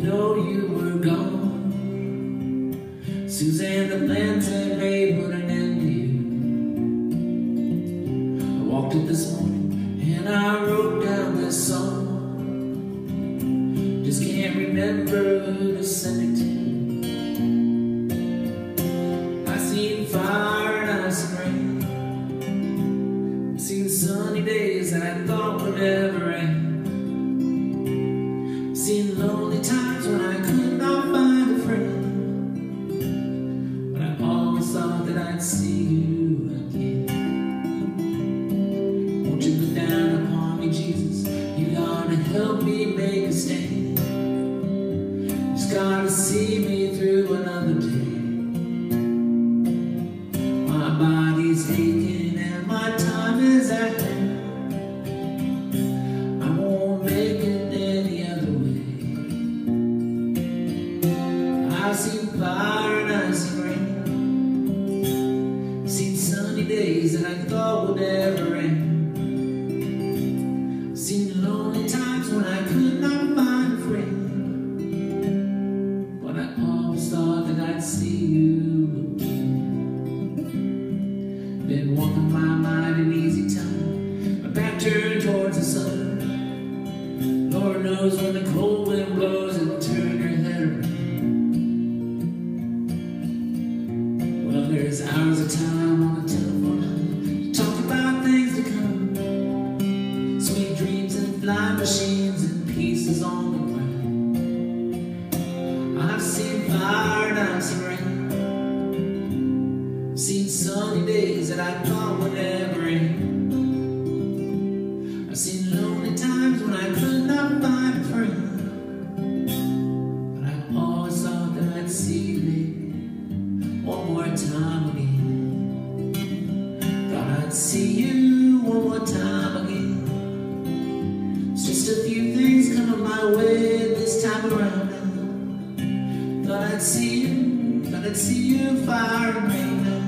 know you were gone. Suzanne, the plans I made put an end to you. I walked up this morning and I wrote down this song. Just can't remember who to send it to. I seen fire and I seen rain. I seen sunny days that I thought would never end. I seen lonely times when I could not find a friend. But I always thought that I'd see you again. Won't you look down upon me, Jesus? You gotta help me make a stand. Just gotta see me through another day. My body's aching and my time is at hand. I won't make it any other way. I've seen fire and I've seen rain. I've seen sunny days that I thought would never end. I've seen lonely times when I could not find a friend. But I always thought that I'd see you again. Been walking my mind an easy time, my back turned towards the sun. Lord knows when the cold wind blows it'll turn your head around. Well, there's hours of time on the telephone to talk about things to come. Sweet dreams and flying machines and pieces on the ground. I've seen fire and I've seen rain. I've seen sunny days that I thought would never end. I've seen lonely times when I could not find a friend. But I always thought that I'd see you, baby, one more time again. Thought I'd see you one more time again. It's just a few things coming my way this time around now. Thought I'd see you, fire and rain now.